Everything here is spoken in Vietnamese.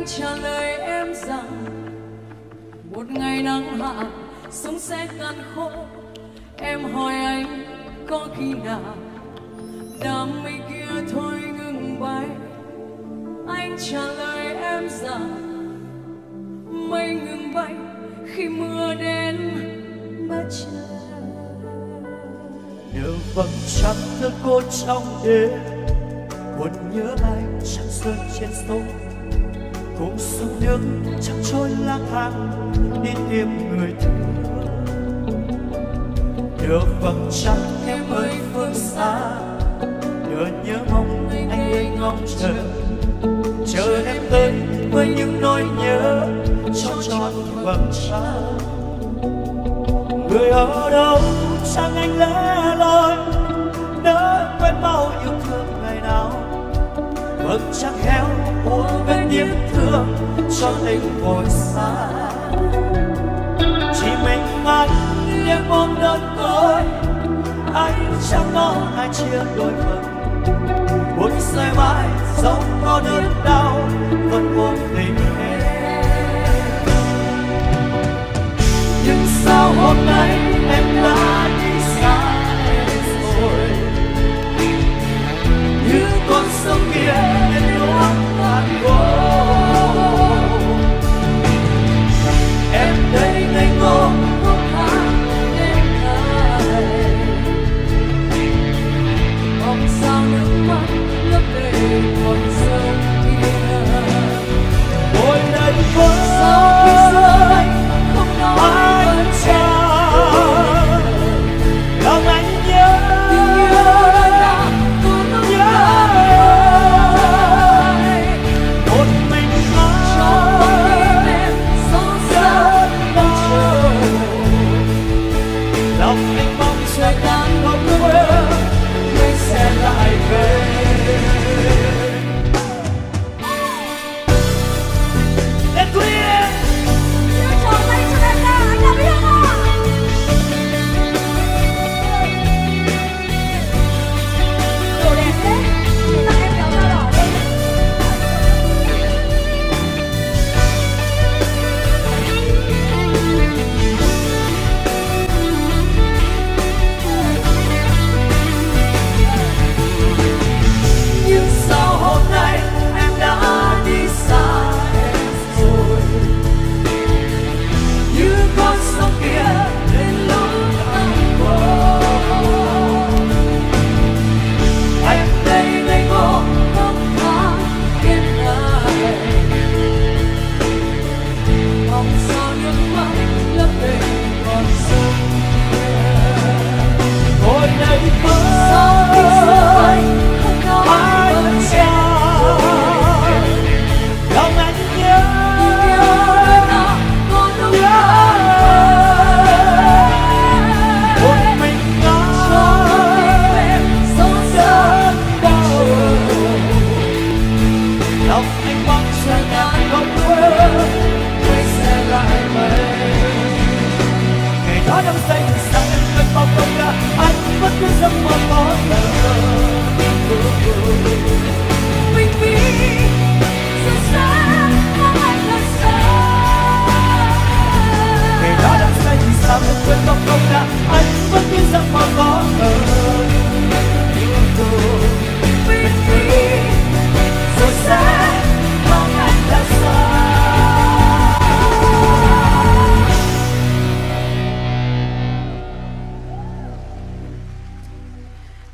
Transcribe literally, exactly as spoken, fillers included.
Anh trả lời em rằng một ngày nắng hạ sống sẽ cạn khô. Em hỏi anh có khi nào đam mê kia thôi ngừng bay. Anh trả lời em rằng mây ngừng bay khi mưa đến mất trời. Nhờ vầng trăng thơ cô trong đêm, buồn nhớ anh chẳng rơi trên sông. Cùng sông nước chẳng trôi lang thang đi tìm người thương. Nhờ vầng trăng em ơi phương xa, nhờ nhớ mong anh ấy ngóng chờ. Chờ em tới với những nỗi nhớ cho tròn vầng trăng. Người ở đâu chẳng anh lẻ loi, nỡ quên bao yêu thương ngày nào. Vầng trăng héo úa bên niềm thương cho tình vội xa. Chỉ mình anh đêm ôm đơn côi, anh chẳng nói ai chia đôi phần. Buồn rơi mãi dẫu có đớn đau vẫn ôm tình em. Nhưng sao hôm nay em đã đi xa em rồi, như con sông kia bên lúa ngàn ngô. Em đây ngây ngô khóc than đêm nay, mong sao nước mắt lấp đầy con sông kia. Ngồi đây với Sao khi xưa anh không nói anh chàng, lòng anh nhớ tình yêu đã tuôn nhớ. Một mình Trong con tim em gió rớt đang chờ, lòng anh mong trời đang không quên mình sẽ lại về. em Quyên. Trao tay cho em nào anh Đàm Vĩnh Hưng ạ. Đồ đẹp thế, tặng em kéo dao đỏ đi. Nhưng sao hôm nay em đã đi xa em rồi, như con sông kia đến lúc anh khô. Em đây ngây ngô khóc than đêm nay, mong sao nước mắt lấp đầy con sông kia. Ngồi đây với